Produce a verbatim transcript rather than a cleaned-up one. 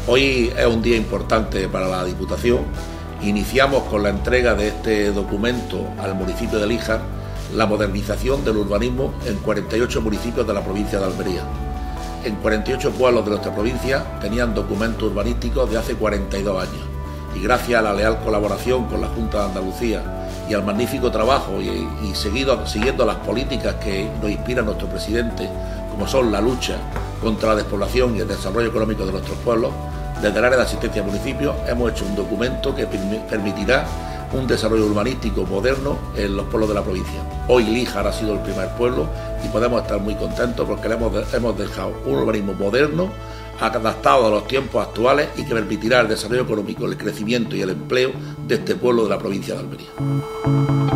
Hoy es un día importante para la Diputación. Iniciamos con la entrega de este documento al municipio de Líjar la modernización del urbanismo en cuarenta y ocho municipios de la provincia de Almería. En cuarenta y ocho pueblos de nuestra provincia tenían documentos urbanísticos de hace cuarenta y dos años y gracias a la leal colaboración con la Junta de Andalucía y al magnífico trabajo y, y seguido, siguiendo las políticas que nos inspira nuestro presidente, como son la lucha contra la despoblación y el desarrollo económico de nuestros pueblos, desde el área de asistencia a municipios hemos hecho un documento que permitirá un desarrollo urbanístico moderno en los pueblos de la provincia. Hoy Líjar ha sido el primer pueblo y podemos estar muy contentos porque le hemos, hemos dejado un urbanismo moderno, adaptado a los tiempos actuales y que permitirá el desarrollo económico, el crecimiento y el empleo de este pueblo de la provincia de Almería.